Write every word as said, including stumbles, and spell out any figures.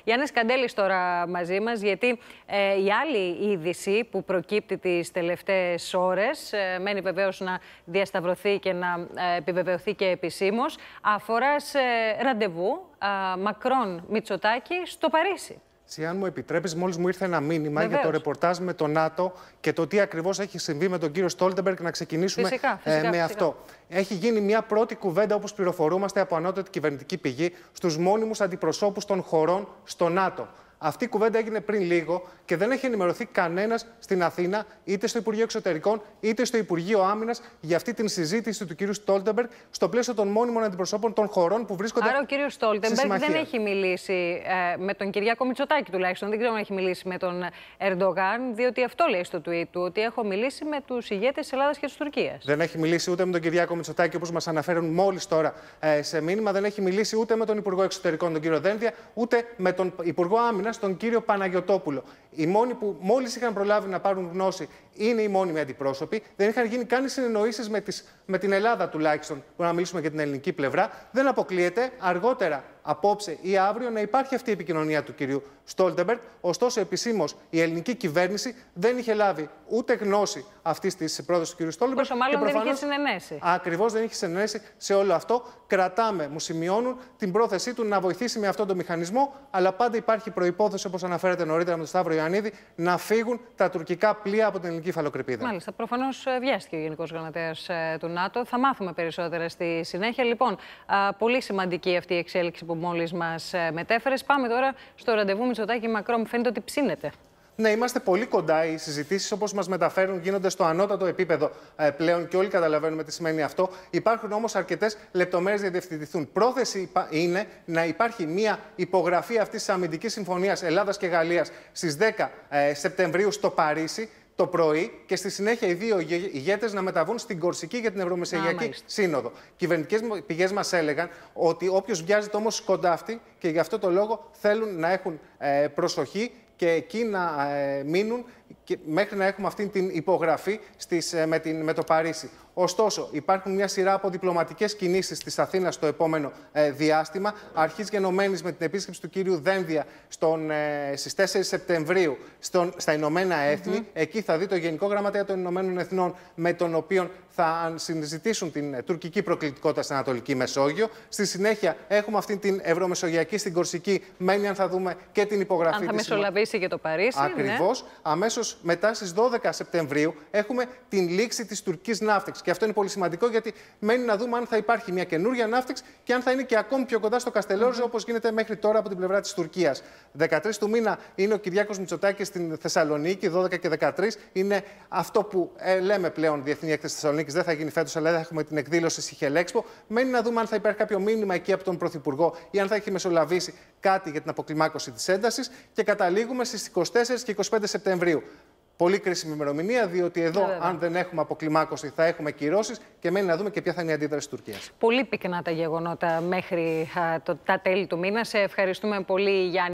Γιάννης Καντέλης τώρα μαζί μας, γιατί ε, η άλλη είδηση που προκύπτει τις τελευταίες ώρες, ε, μένει βεβαίως να διασταυρωθεί και να ε, επιβεβαιωθεί και επισήμως, αφορά σε ραντεβού ε, Μακρόν-Μητσοτάκη στο Παρίσι. Αν μου επιτρέπεις, μόλις μου ήρθε ένα μήνυμα Βεβαίως. για το ρεπορτάζ με το ΝΑΤΟ και το τι ακριβώς έχει συμβεί με τον κύριο Στόλτεμπεργκ, να ξεκινήσουμε φυσικά, φυσικά, ε, με φυσικά. αυτό. Έχει γίνει μια πρώτη κουβέντα, όπως πληροφορούμαστε από ανώτατη κυβερνητική πηγή, στους μόνιμους αντιπροσώπους των χωρών στο ΝΑΤΟ. Αυτή η κουβέντα έγινε πριν λίγο και δεν έχει ενημερωθεί κανένας στην Αθήνα, είτε στο Υπουργείο Εξωτερικών, είτε στο Υπουργείο Άμυνας, για αυτή την συζήτηση του κ. Στόλτεμπεργκ στο πλαίσιο των μόνιμων αντιπροσώπων των χωρών που βρίσκονται. Άρα, ο κ. Στόλτεμπεργκ δεν έχει μιλήσει ε, με τον Κυριάκο Μητσοτάκη, τουλάχιστον. Δεν ξέρω αν έχει μιλήσει με τον Ερντογάν, διότι αυτό λέει στο tweet του, ότι έχω μιλήσει με τους ηγέτες της Ελλάδας και της Τουρκίας. Δεν έχει μιλήσει ούτε με τον Κυριάκο Μητσοτάκη, όπως μας αναφέρουν μόλις τώρα ε, σε μήνυμα. Δεν έχει μιλήσει ούτε με τον Υπουργό Εξωτερικών, τον κ. Δένδια, ούτε με τον Υπουργό Άμυνας, τον κύριο Παναγιωτόπουλο. Οι μόνοι που μόλις είχαν προλάβει να πάρουν γνώση είναι οι μόνιμοι αντιπρόσωποι. Δεν είχαν γίνει καν συνεννοήσεις με, με την Ελλάδα, τουλάχιστον, που να μιλήσουμε για την ελληνική πλευρά. Δεν αποκλείεται αργότερα, απόψε ή αύριο, να υπάρχει αυτή η επικοινωνία του κυρίου Στόλτεμπεργκ. Ωστόσο, επισήμως η ελληνική κυβέρνηση δεν είχε λάβει ούτε γνώση αυτή τη πρόταση του κυρίου Στόλτεμπεργκ. Πόσο μάλλον δεν είχε συνενέσει. Ακριβώς, δεν είχε συνενέσει σε όλο αυτό. Κρατάμε, μου σημειώνουν, την πρόθεσή του να βοηθήσει με αυτόν τον μηχανισμό, αλλά πάντα υπάρχει προϋπόθεση, όπως αναφέρεται νωρίτερα με τον Σταύρο Ιωαννίδη, να φύγουν τα τουρκικά πλοία από την ελληνική υφαλοκρηπίδα. Μάλιστα. Προφανώς βιάστηκε ο Γενικός Γραμματέας του ΝΑΤΟ. Θα μάθουμε περισσότερα στη συνέχεια. Λοιπόν, α, πολύ σημαντική αυτή η εξέλιξη που μόλις μας μετέφερες. Πάμε τώρα στο ραντεβού Μητσοτάκη Μακρόν. Φαίνεται ότι ψήνεται. Ναι, είμαστε πολύ κοντά. Οι συζητήσεις, όπως μας μεταφέρουν, γίνονται στο ανώτατο επίπεδο ε, πλέον και όλοι καταλαβαίνουμε τι σημαίνει αυτό. Υπάρχουν όμως αρκετές λεπτομέρειες να διευθυντηθούν. Πρόθεση είναι να υπάρχει μια υπογραφή αυτής της αμυντικής συμφωνίας Ελλάδας και Γαλλίας στις δέκα Σεπτεμβρίου στο Παρίσι το πρωί και στη συνέχεια οι δύο ηγέτες να μεταβούν στην Κορσική για την Ευρωμεσογειακή Σύνοδο. Κυβερνητικές πηγές μας έλεγαν ότι όποιος βιάζεται όμως σκοντάφτει και γι' αυτό το λόγο θέλουν να έχουν ε, προσοχή και εκεί να ε, μείνουν και μέχρι να έχουμε αυτή την υπογραφή στις, ε, με, την, με το Παρίσι. Ωστόσο, υπάρχουν μια σειρά από διπλωματικές κινήσεις της Αθήνας στο επόμενο ε, διάστημα. Αρχής γενομένης με την επίσκεψη του κύριου Δένδια στον, ε, στις τέσσερις Σεπτεμβρίου στον, στα Ηνωμένα Έθνη. Mm-hmm. Εκεί θα δει το Γενικό Γραμματέα των Ηνωμένων Εθνών, με τον οποίο θα συζητήσουν την ε, τουρκική προκλητικότητα στην Ανατολική Μεσόγειο. Στη συνέχεια έχουμε αυτή την Ευρωμεσογειακή στην Κορσική. Μένει αν θα δούμε και την υπογραφή της. Αν θα μεσολαβήσει και το Παρίσι. Ακριβώς. Ναι. Αμέσως μετά στις δώδεκα Σεπτεμβρίου έχουμε την λήξη της τουρκικής ναύτεξης. Και αυτό είναι πολύ σημαντικό, γιατί μένει να δούμε αν θα υπάρχει μια καινούργια ναύτεξ και αν θα είναι και ακόμη πιο κοντά στο Καστελόριζο, mm-hmm. όπως γίνεται μέχρι τώρα από την πλευρά της Τουρκίας. δεκατρείς του μήνα είναι ο Κυριάκος Μητσοτάκης στην Θεσσαλονίκη, δώδεκα και δεκατρείς. Είναι αυτό που ε, λέμε πλέον Διεθνή Έκθεση Θεσσαλονίκης. Δεν θα γίνει φέτος, αλλά θα έχουμε την εκδήλωση Σιχελέξπο. Μένει να δούμε αν θα υπάρχει κάποιο μήνυμα εκεί από τον Πρωθυπουργό ή αν θα έχει μεσολαβήσει κάτι για την αποκλιμάκωση της έντασης. Και καταλήγουμε στις είκοσι τέσσερις και είκοσι πέντε Σεπτεμβρίου. Πολύ κρίσιμη ημερομηνία, διότι εδώ, yeah, αν δεν έχουμε αποκλιμάκωση, θα έχουμε κυρώσεις και μένει να δούμε και ποια θα είναι η αντίδραση της Τουρκίας. Πολύ πυκνά τα γεγονότα μέχρι α, το, τα τέλη του μήνα. Σε ευχαριστούμε πολύ, Γιάννη.